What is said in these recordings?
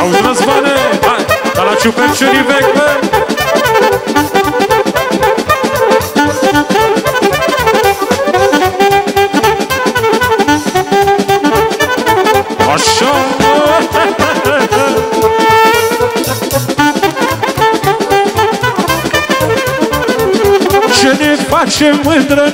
Auzi, Răzvane, hai, ca la ciuperciunii vechi, bă! Așa, ce ne facem mândră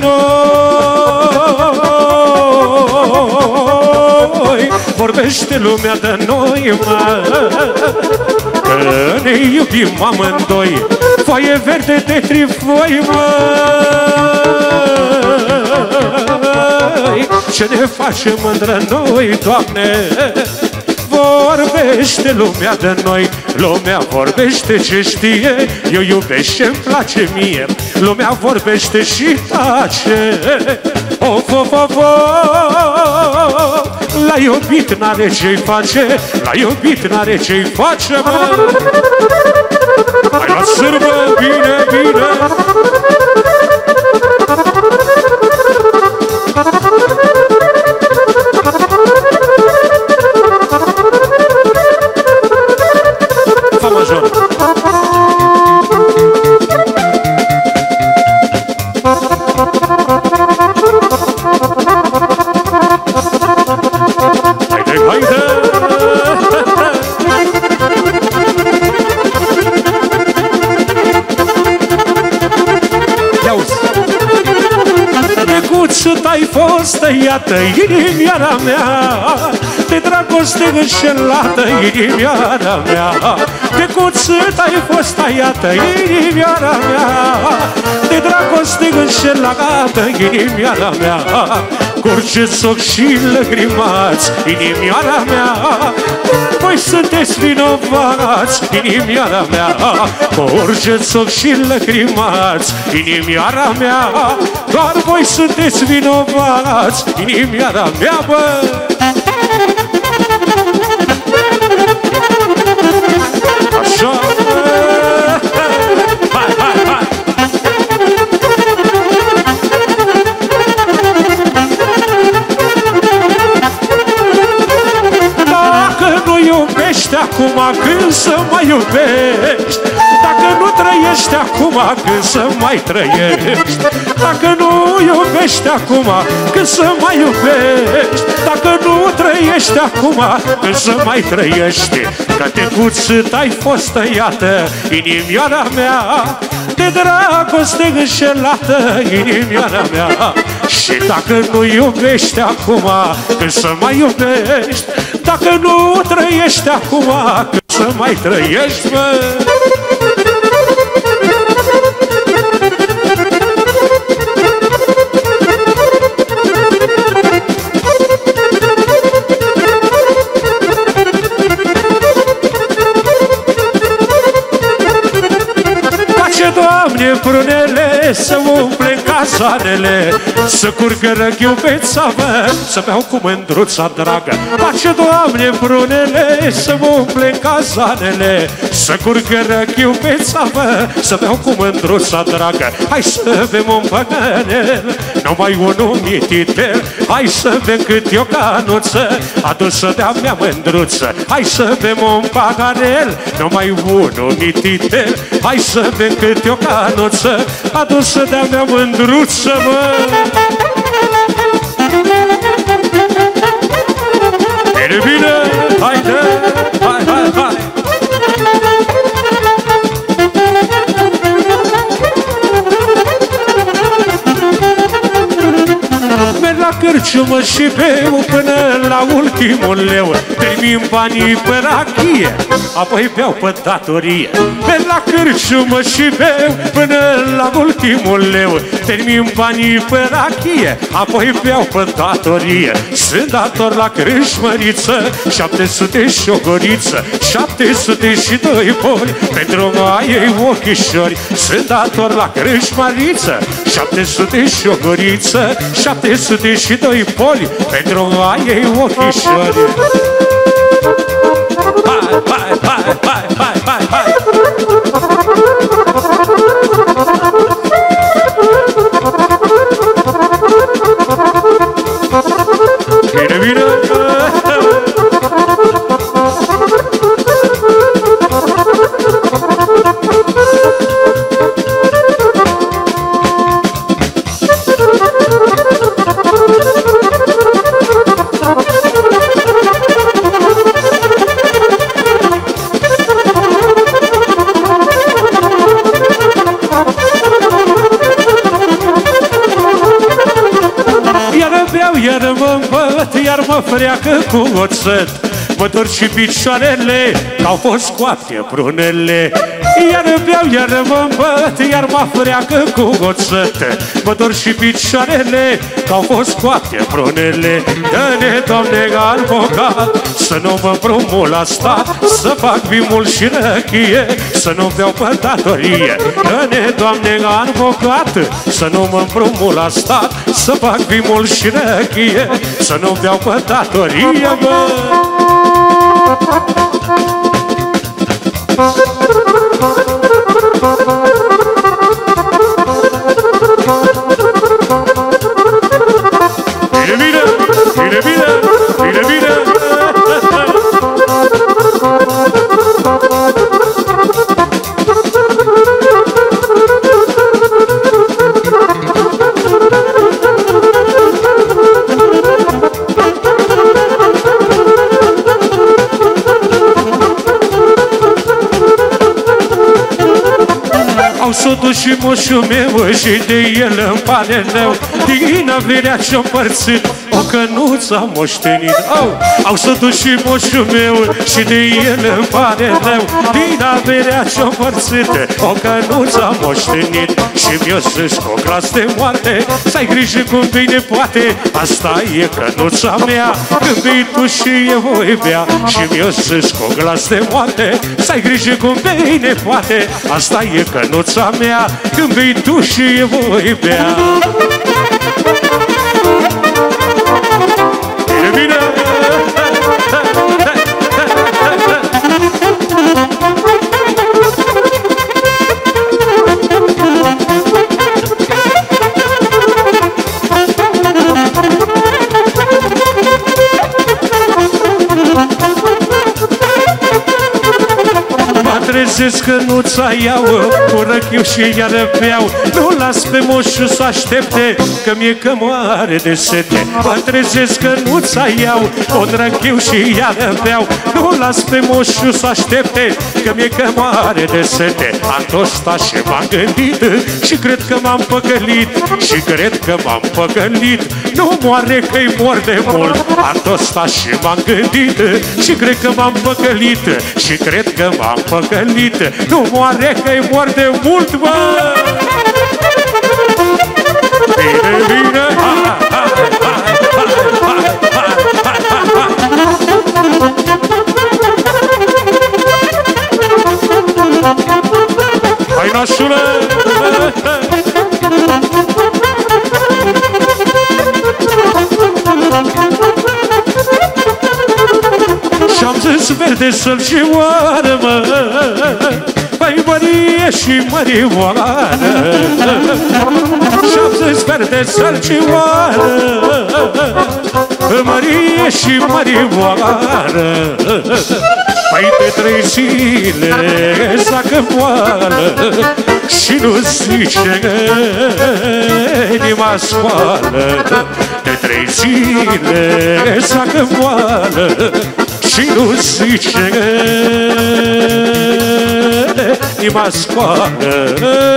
noi, vorbește lumea de noi, mă, că ne iubim amândoi, foaie verde de trifoi, măi, ce ne facem mândră noi, Doamne, vorbește lumea de noi, lumea vorbește ce știe, eu iubesc ce-mi place mie, lumea vorbește și tace. Of, of, of, l-a iubit, n-are ce-i face, l-a iubit, n-are ce-i face, mă. Hai la sârbă, bine, bine. Fa major. Haide, haide. Ia-uzi. Necuțut ai fost tăiată, inimioara mea, de dragoste înșelată, inimioara mea. De cuțit ai fost tăiată, inimioara mea, de dragoste înșelată, inimioara mea. Curgeți ochi și lăgrimați, inimioara mea, voi sunteți vinovați, inimioara mea. Curgeți ochi și lăgrimați, inimioara mea, doar voi sunteți vinovați, inimioara mea, bă. Așa, hai, hai, hai. Dacă nu iubești acum, când să mai iubești? Dacă nu trăiești acum, când să mai trăiești? Dacă nu iubești acum, când să mai iubești? Dacă nu trăiești acum, când să mai trăiești? Că de cuțit ai fost tăiată, inimioara mea, de dragoste înșelată, inimioara mea. Și dacă nu iubești acum, când să mai iubești? Dacă nu trăiești acum, când să mai trăiești, mă? Doamne, prunele să umple casoarele, să curgă răghiubeța mea, să beau cu mândruța dragă. Face, Doamne, prunele să umple casoarele, să curgă răghiubeța mea, să beau cu mândruța dragă. Hai să bem un păcănel, numai unul mititel, hai să bem cât o canuță, adusă de-a mea mândruță. Hai să bem un paharel, numai unul mititel, hai să bem cât o canuță, adusă de-a mea mândruță, mă. Bine, bine, haide, hai, hai, hai. Merg la cârciumă și beau până la ultimul leu, termin banii pe rachie, apoi beau pe datorie. Merg la cârciumă și beau până la ultimul leu, termin banii pe rachie, apoi beau pe datorie. Sunt dator la crâșmăriță, 700 și o goriță, 702 boli pentru ai ochișori. Sunt dator la crâșmăriță, 700 și o goriță, 702 boli pentru ai ochișori. Hai, hai, hai, hai, hai, hai, hai. Bine, bine. mă freacă cu oțet. Mă dor și picioarele, că-au fost coapte prunele. Iar beau, iar mă îmbăt, iar mă freacă cu oțet. Mă dor și picioarele, că-au fost coapte prunele. Dă-ne, Doamne, avocat, să nu mă împrumut la stat, să fac vimul și răchie, să nu beau pe datorie. Dă-ne, Doamne, avocat, să nu mă împrumut la stat, să fac vimul și răchie, să nu beau pe datorie, bă. Bine, bine, bine, bine, bine. Au sotul și moșul meu și de el îmi pare rău. Din averea ce-o împărțit o cănuță am moștenit. Au sotul și moșul meu și de el îmi pare rău. Din averea ce-o împărțit o cănuță am moștenit. Și mi-o zis cu glas de moarte, să ai grijă cum bine poate, asta e cănuța mea, când bei tu și eu voi bea. Și mi-o zis cu glas de moarte, să ai grijă cum bine poate, asta e cănuța mea, când bei tu și eu voi bea. Bine, bine! Trezesc cănuța iau, cu răchiu și iară beau. Nu las pe moșul să aștepte, că mi-e cămoare de sete. Mă trezesc cănuța iau, cu răchiu și iară beau. Nu las pe moșul să aștepte, că mi-e cămoare de sete. Am tot stat și m-am gândit și cred că m-am păcălit. Și cred că m-am păcălit, nu moare că-i mor de mult. Am tot stat și m-am gândit și cred că m-am păcălit. Și cred că m-am păcălit, nu moare că-i mor de mult, bă! Bine, bine! Hai, nașule! Și-am zis verde sălcioară, mă, păi Mărie și Mărioară. Și-am zis verde sălcioară, Mărie și Mărioară. Păi de 3 zile zacă moală și nu zice inima scoală. De 3 zile zacă moală și nu zice inima scoală.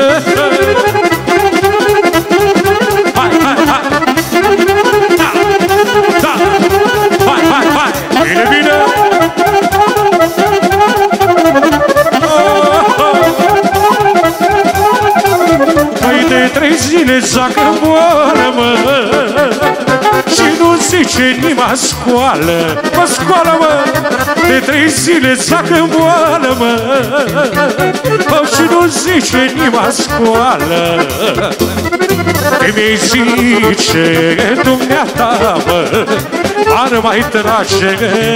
Hai, hai, hai! Da, da! Hai, hai, hai! Bine, bine! Păi de 3 zile zacă moală, mă, și nu zice inima scoală. Mă scoală, mă! De 3 zile zacă moală, mă, și nu zice inima scoală. Mi-i zice dumneata, mă, ar mai trage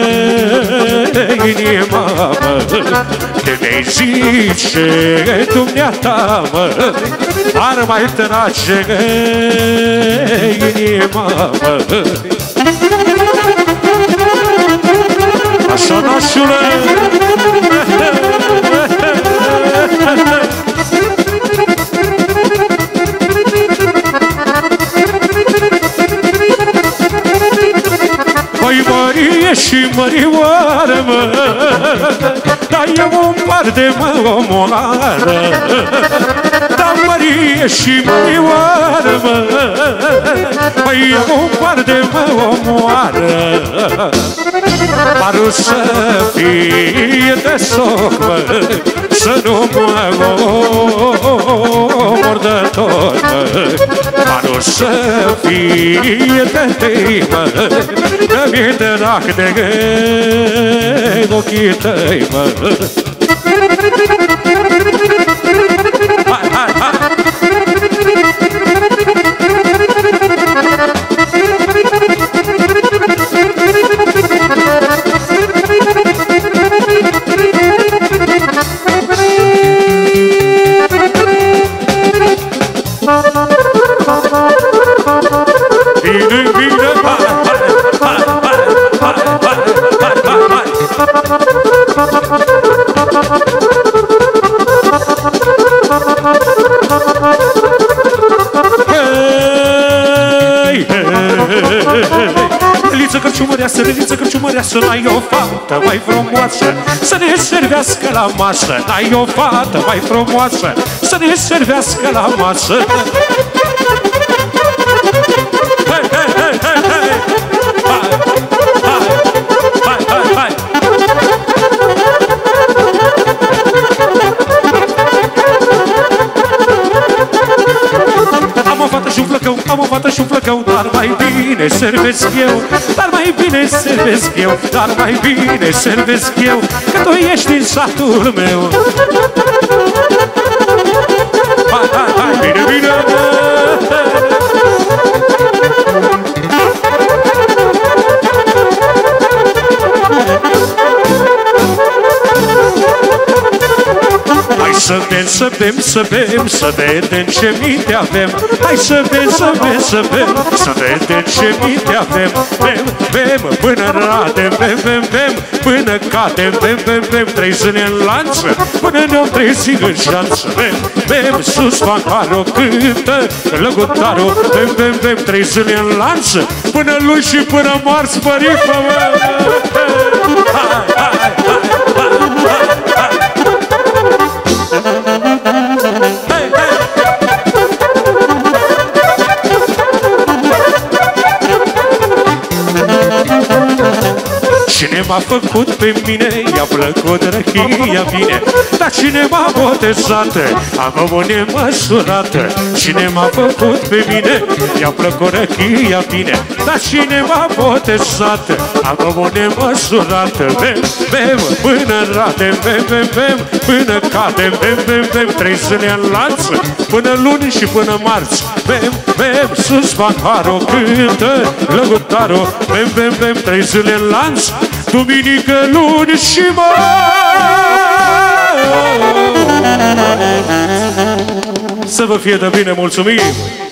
inima, mă. Mi-i zice dumneata, mă, ar mai trage inima, mă. Așa, nașule! Păi Mărie și Mărioară, mă, dar eu un par de mă omoară. Dar Marie și Mărioară, mă, păi eu un par de mă omoară. Parul să fie de soc, mă, să nu mă omor de tot, mă. Parul să fie de tăi, mă, că mi-e drag de ochii tăi, mă. Hai, hai, hai! Bine, bine, hai, hai, hai, hai, hai, hai, hai, hai! Leliță cărciumăreasă, leliță cărciumăreasă, n-ai o fată mai frumoasă să ne servească la masă. N-ai o fată mai frumoasă să ne servească la masă. Hai, hai, hai, hai, hai! Hai, hai, hai, hai, hai! Am o fată și un flăcău, am o fată și un flăcău, dar mai bine servesc eu, dar mai bine servesc eu, dar mai bine servesc eu, că tu ești din satul meu. Hai, hai, hai, bine, bine! Să bem, să bem, să bem, să vedem ce minte avem. Hai să bem, să bem, să bem, să vedem ce minte avem. Bem, bem, până radem, bem, bem, bem, până cadem. Bem, bem, bem, 3 zile în lanț, până ne-am trezit în șanță. Bem, bem, sus fanfarul cântă lăgutarul. Bem, bem, bem, 3 zile în lanț, până luni și până marți, părifă, mă. Hai, hai, hai, hai, hai. Cine m-a făcut pe mine, i-a plăcut răchia bine. Dar cine m-a botezat, am o nemăsurată. Cine m-a făcut pe mine, i-a plăcut răchia bine. Dar cine m-a botezat, am o nemăsurată. Bem, bem, până radem, bem, bem, bem, până cadem. Bem, bem, bem, 3 zile în lanț, până luni și până marți. Bem, bem, sus fanfarul cântă lăgutarul. Bem, bem, bem, 3 zile în lanț, duminică, luni și marți. Să vă fie de bine, mulțumim!